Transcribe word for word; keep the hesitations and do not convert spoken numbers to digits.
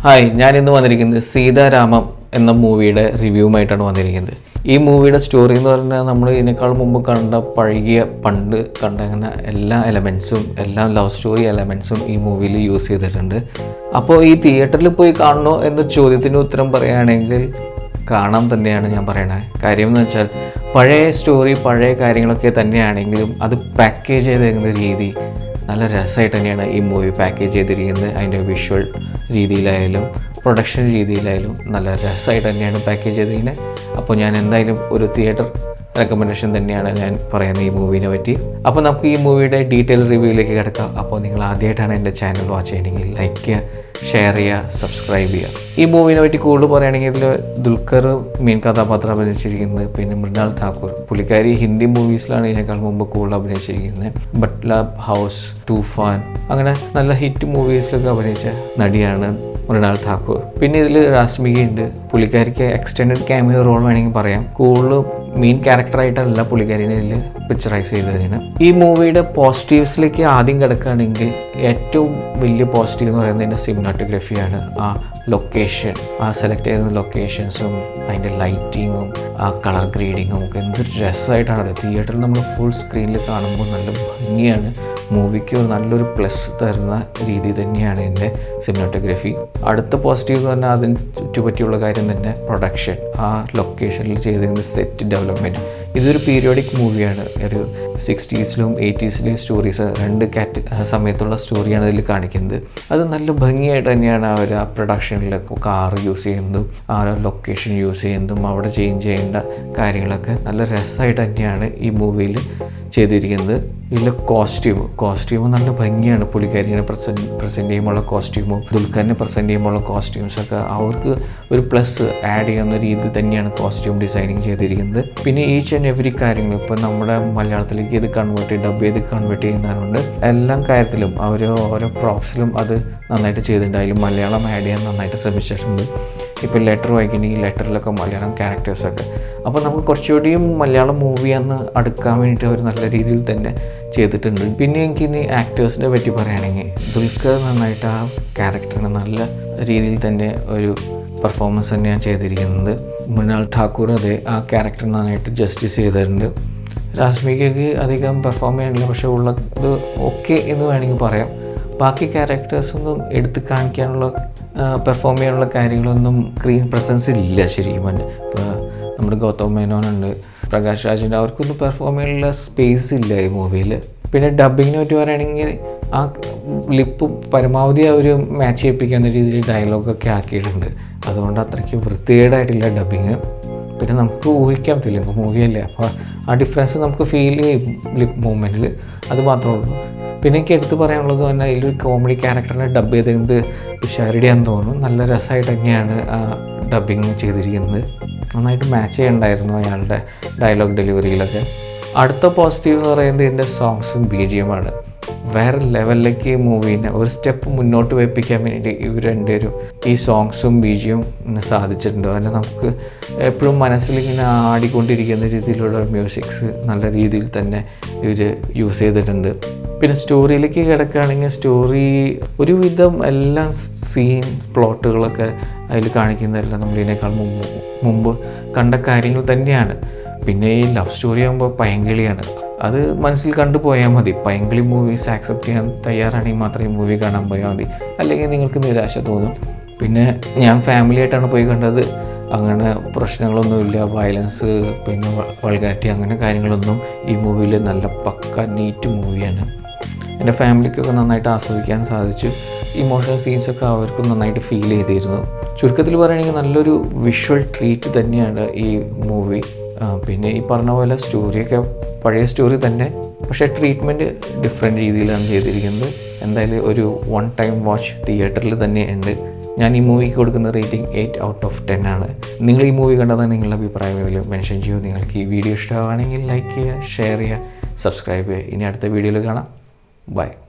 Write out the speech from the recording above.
Hi, ഞാനിന്ന് വന്നിരിക്കുന്നത് സീതാ രാമം എന്ന മൂവിയുടെ റിവ്യൂമായിട്ടാണ് വന്നിരിക്കുന്നത്. ഈ മൂവിയുടെ സ്റ്റോറി എന്ന് പറഞ്ഞാൽ നമ്മൾ ഇതിനേക്കാൾ മുമ്പ് കണ്ട പഴകിയ പണ്ട് കണ്ടിരുന്ന എല്ലാ എലമെൻസും എല്ലാ ലവ് സ്റ്റോറി എലമെൻസും ഈ മൂവിയിൽ യൂസ് ചെയ്തിട്ടുണ്ട്. അപ്പോൾ ഈ തിയേറ്ററിൽ പോയി കാണണോ എന്ന ചോദ്യത്തിന് ഉത്തരം പറയുകയാണെങ്കിൽ കാണാൻ തന്നെയാണ് ഞാൻ പറയണത്. കാര്യം എന്ന് വെച്ചാൽ പഴയ സ്റ്റോറി പഴയ കാര്യങ്ങളൊക്കെ തന്നെയാണെങ്കിലും അത് പാക്കേജ് ചെയ്തിരിക്കുന്ന രീതി നല്ല രസമായിട്ട് തന്നെയാണ് ഈ മൂവി പാക്കേജ് ചെയ്തിരിക്കുന്നത്. അതിൻ്റെ വിഷ്വൽ രീതിയിലായാലും പ്രൊഡക്ഷൻ രീതിയിലായാലും നല്ല രസമായിട്ട് തന്നെയാണ് പാക്കേജ് ചെയ്തിരിക്കുന്നത്. അപ്പോൾ ഞാൻ എന്തായാലും ഒരു തിയേറ്റർ റെക്കമെൻഡേഷൻ തന്നെയാണ് ഞാൻ പറയുന്നത് ഈ മൂവിനെ പറ്റി. അപ്പോൾ നമുക്ക് ഈ മൂവിയുടെ ഡീറ്റെയിൽ റിവ്യൂയിലേക്ക് കിടക്കാം. അപ്പോൾ നിങ്ങൾ ആദ്യമായിട്ടാണ് എൻ്റെ ചാനൽ വാച്ച് ചെയ്യണമെങ്കിൽ ലൈക്ക് ചെയ്യുക, ഷെയർ ചെയ്യുക, സബ്സ്ക്രൈബ് ചെയ്യുക. ഈ മൂവിനെ പറ്റി കൂടുതൽ പറയുകയാണെങ്കിൽ ദുൽഖർ മെയിൻ കഥാപാത്രം അഭിനയിച്ചിരിക്കുന്നത്. പിന്നെ മൃണാൽ താക്കൂർ, പുള്ളിക്കാരി ഹിന്ദി മൂവീസിലാണ് ഇതിനേക്കാൾ മുമ്പ് കൂടുതൽ അഭിനയിച്ചിരിക്കുന്നത്. ബട്ട്ലർ ഹൗസ്, തൂഫാൻ, അങ്ങനെ നല്ല ഹിറ്റ് മൂവീസിലൊക്കെ അഭിനയിച്ച നടിയാണ് മൃണാൽ താക്കൂർ. പിന്നെ ഇതിൽ രാഷ്മികയുണ്ട്. പുള്ളിക്കാരിക്ക് എക്സ്റ്റെൻഡഡ് ക്യാമിയോ റോൾ വേണമെങ്കിൽ പറയാം. കൂടുതൽ മെയിൻ ക്യാരക്ടറായിട്ടല്ല പുള്ളിക്കാരിനെ ഇതിൽ പിക്ചറൈസ് ചെയ്തതിന്. ഈ മൂവിയുടെ പോസിറ്റീവ്സിലേക്ക് ആദ്യം കിടക്കുകയാണെങ്കിൽ ഏറ്റവും വലിയ പോസിറ്റീവ് എന്ന് പറയുന്നത് ഇതിൻ്റെ സിനിമാറ്റോഗ്രഫിയാണ്. ആ ലൊക്കേഷൻ, ആ സെലക്ട് ചെയ്യുന്ന ലൊക്കേഷൻസും അതിൻ്റെ ലൈറ്റിങ്ങും ആ കളർ ഗ്രേഡിങ്ങും ഒക്കെ എന്ത് രസമായിട്ടാണ്. തിയേറ്ററിൽ നമ്മൾ ഫുൾ സ്ക്രീനിൽ കാണുമ്പോൾ നല്ല ഭംഗിയാണ്. മൂവിക്ക് നല്ലൊരു പ്ലസ് തരുന്ന രീതി തന്നെയാണ് ഇതിൻ്റെ സിനിമാറ്റോഗ്രഫി. അടുത്ത പോസിറ്റീവ് എന്ന് പറഞ്ഞാൽ അതിന് ചുറ്റുപറ്റിയുള്ള കാര്യം തന്നെ പ്രൊഡക്ഷൻ, ആ ലൊക്കേഷനിൽ ചെയ്തിരുന്ന സെറ്റ് ഡെവലപ്മെൻറ്റ്. ഇതൊരു പീരിയോഡിക് മൂവിയാണ്. ഒരു സിക്സ്റ്റീസിലും എയ്റ്റീസിലെയും സ്റ്റോറീസ് രണ്ട് കാറ്റ് സമയത്തുള്ള സ്റ്റോറിയാണ് ഇതിൽ കാണിക്കുന്നത്. അത് നല്ല ഭംഗിയായിട്ട് തന്നെയാണ് അവർ ആ പ്രൊഡക്ഷനിലൊക്കെ കാർ യൂസ് ചെയ്യുന്നതും ആ ലൊക്കേഷൻ യൂസ് ചെയ്യുന്നതും അവിടെ ചേഞ്ച് ചെയ്യേണ്ട കാര്യങ്ങളൊക്കെ നല്ല രസമായിട്ട് തന്നെയാണ് ഈ മൂവിയിൽ ചെയ്തിരിക്കുന്നത്. ഇതിലെ കോസ്റ്റ്യൂം കോസ്റ്റ്യൂം നല്ല ഭംഗിയാണ്. പുള്ളിക്കാരിനെ പ്രസൻറ്റ് പ്രസൻറ്റ് ചെയ്യുമ്പോഴുള്ള കോസ്റ്റ്യൂമും ദുൽഖറിനെ പ്രസൻറ്റ് ചെയ്യുമ്പോഴുള്ള കോസ്റ്റ്യൂംസൊക്കെ അവർക്ക് ഒരു പ്ലസ് ആഡ് ചെയ്യുന്ന രീതിയിൽ തന്നെയാണ് കോസ്റ്റ്യൂം ഡിസൈനിങ് ചെയ്തിരിക്കുന്നത്. പിന്നെ ഈച്ച് ആൻഡ് എവറി കാര്യങ്ങൾ ഇപ്പോൾ നമ്മുടെ മലയാളത്തിലേക്ക് ഇത് കൺവേർട്ട് ചെയ്ത് ഡബ് ചെയ്ത് കൺവേർട്ട് ചെയ്യുന്നതുകൊണ്ട് എല്ലാ കാര്യത്തിലും അവർ ഓരോ പ്രോപ്സിലും അത് നന്നായിട്ട് ചെയ്തിട്ടുണ്ട്. അതിൽ മലയാളം ആഡ് ചെയ്യാൻ നന്നായിട്ട് ശ്രമിച്ചിട്ടുണ്ട്. ഇപ്പോൾ ലെറ്റർ വായിക്കണമെങ്കിൽ ലെറ്ററിലൊക്കെ മലയാളം ക്യാരക്ടേഴ്സൊക്കെ. അപ്പോൾ നമുക്ക് കുറച്ചുകൂടിയും മലയാളം മൂവിയാന്ന് അടുക്കാൻ വേണ്ടിയിട്ട് അവർ നല്ല രീതിയിൽ തന്നെ ചെയ്തിട്ടുണ്ട്. പിന്നെ എനിക്കിനി ആക്ടേഴ്സിനെ പറ്റി പറയുകയാണെങ്കിൽ ദുൽഖർ നന്നായിട്ട് ആ ക്യാരക്ടറിന് നല്ല രീതിയിൽ തന്നെ ഒരു പെർഫോമൻസ് തന്നെയാണ് ചെയ്തിരിക്കുന്നത്. മൃണാൽ ഠാക്കൂർ അതെ ആ ക്യാരക്ടർ നന്നായിട്ട് ജസ്റ്റിസ് ചെയ്തിട്ടുണ്ട്. രാഷ്മികയ്ക്ക് അധികം പെർഫോം ചെയ്യാനില്ല, പക്ഷേ ഉള്ളത് ഓക്കെ എന്ന് വേണമെങ്കിൽ പറയാം. ബാക്കി ക്യാരക്ടേഴ്സൊന്നും എടുത്ത് കാണിക്കാനുള്ള പെർഫോം ചെയ്യാനുള്ള കാര്യങ്ങളൊന്നും സ്ക്രീൻ പ്രസൻസ് ഇല്ല ശരിക്കും. ഇപ്പോൾ നമ്മുടെ ഗൗതം മേനോനുണ്ട്, പ്രകാശ് രാജിൻ്റെ, അവർക്കൊന്നും പെർഫോം ചെയ്യാനുള്ള സ്പേസ് ഇല്ല ഈ മൂവിയിൽ. പിന്നെ ഡബ്ബിങ്ങിനെ പറ്റി പറയുകയാണെങ്കിൽ ആ ലിപ്പ് പരമാവധി അവർ മാച്ച് ചെയ്യിപ്പിക്കുന്ന രീതിയിൽ ഡയലോഗൊക്കെ ആക്കിയിട്ടുണ്ട്. അതുകൊണ്ട് അത്രയ്ക്ക് വൃത്തികേടായിട്ടില്ല ഡബ്ബിങ്. പിന്നെ നമുക്ക് ഊഹിക്കാൻ തെലുങ്ക് മൂവിയല്ലേ, അപ്പോൾ ആ ഡിഫറൻസ് നമുക്ക് ഫീൽ ചെയ്യും ലിപ്പ് മൂവ്മെൻറ്റിൽ. അത് മാത്രമേ ഉള്ളൂ. പിന്നെ എനിക്ക് എടുത്ത് പറയാനുള്ളത് തന്നെ ഇതിലൊരു കോമഡി ക്യാരക്ടറിനെ ഡബ് ചെയ്തത് തുഷാരടിയാന്ന് തോന്നുന്നു. നല്ല രസമായിട്ട് തന്നെയാണ് ഡബ്ബിങ് ചെയ്തിരിക്കുന്നത്. നന്നായിട്ട് മാച്ച് ചെയ്യണ്ടായിരുന്നു അയാളുടെ ഡയലോഗ് ഡെലിവറിയിലൊക്കെ. അടുത്ത പോസിറ്റീവ് എന്ന് പറയുന്നത് ഇതിൻ്റെ സോങ്സും ബി ജി എമ്മാണ്. വേറെ ലെവലിലേക്ക് മൂവീനെ ഒരു സ്റ്റെപ്പ് മുന്നോട്ട് വെപ്പിക്കാൻ വേണ്ടി ഇവർ രണ്ടുപേരും ഈ സോങ്സും ബി ജി എം സാധിച്ചിട്ടുണ്ട്. അതിന് നമുക്ക് എപ്പോഴും മനസ്സിലിങ്ങനെ ആടിക്കൊണ്ടിരിക്കുന്ന രീതിയിലുള്ള മ്യൂസിക്സ് നല്ല രീതിയിൽ തന്നെ ഇവർ യൂസ് ചെയ്തിട്ടുണ്ട്. പിന്നെ സ്റ്റോറിയിലേക്ക് കിടക്കുകയാണെങ്കിൽ സ്റ്റോറി ഒരുവിധം എല്ലാ സീൻ പ്ലോട്ടുകളൊക്കെ അതിൽ കാണിക്കുന്നതെല്ലാം നമ്മളിതിനേക്കാൾ മുമ്പ് മുമ്പ് കണ്ട കാര്യങ്ങൾ തന്നെയാണ്. പിന്നെ ഈ ലവ് സ്റ്റോറി ആകുമ്പോൾ പയങ്കിളിയാണ്, അത് മനസ്സിൽ കണ്ടുപോയാൽ മതി. പയങ്കിളി മൂവീസ് ആക്സെപ്റ്റ് ചെയ്യാൻ തയ്യാറാണെങ്കിൽ മാത്രമേ മൂവി കാണാൻ പോയാൽ മതി, അല്ലെങ്കിൽ നിങ്ങൾക്ക് നിരാശ തോന്നും. പിന്നെ ഞാൻ ഫാമിലി ആയിട്ടാണ് പോയി കണ്ടത്. അങ്ങനെ പ്രശ്നങ്ങളൊന്നുമില്ല, വയലൻസ് പിന്നെ വൾഗാരിറ്റി അങ്ങനെ കാര്യങ്ങളൊന്നും ഈ മൂവിയിൽ നല്ല പക്ക നീറ്റ് മൂവിയാണ്. എൻ്റെ ഫാമിലിക്കൊക്കെ നന്നായിട്ട് ആസ്വദിക്കാൻ സാധിച്ചു. ഇമോഷണൽ സീൻസൊക്കെ അവർക്കും നന്നായിട്ട് ഫീൽ ചെയ്തിരുന്നു. ചുരുക്കത്തിൽ പറയുകയാണെങ്കിൽ നല്ലൊരു വിഷ്വൽ ട്രീറ്റ് തന്നെയാണ് ഈ മൂവി. പിന്നെ ഈ പറഞ്ഞ പോലെ സ്റ്റോറിയൊക്കെ പഴയ സ്റ്റോറി തന്നെ, പക്ഷേ ട്രീറ്റ്മെൻറ്റ് ഡിഫറെൻറ്റ് രീതിയിലാണ് ചെയ്തിരിക്കുന്നത്. എന്തായാലും ഒരു വൺ ടൈം വാച്ച് തിയേറ്ററിൽ തന്നെ ഉണ്ട്. ഞാൻ ഈ മൂവിക്ക് കൊടുക്കുന്ന rating eight out of ten ആണ്. നിങ്ങൾ ഈ മൂവി കണ്ടതാണ് നിങ്ങളുടെ അഭിപ്രായം ഇതിൽ മെൻഷൻ ചെയ്യൂ. നിങ്ങൾക്ക് ഈ വീഡിയോ ഇഷ്ടമാണെങ്കിൽ ലൈക്ക് ചെയ്യുക, ഷെയർ ചെയ്യുക, സബ്സ്ക്രൈബ് ചെയ്യുക. ഇനി അടുത്ത വീഡിയോയിൽ കാണാം. ബൈ.